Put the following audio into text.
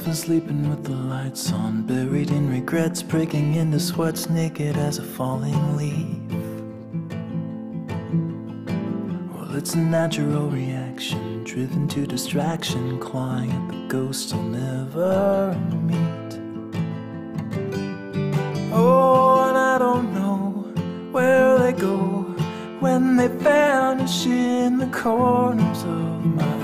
been sleeping with the lights on, buried in regrets, breaking into sweats, naked as a falling leaf. Well, it's a natural reaction, driven to distraction, clawing at the ghosts I'll never meet. Oh, and I don't know where they go when they vanish in the corners of my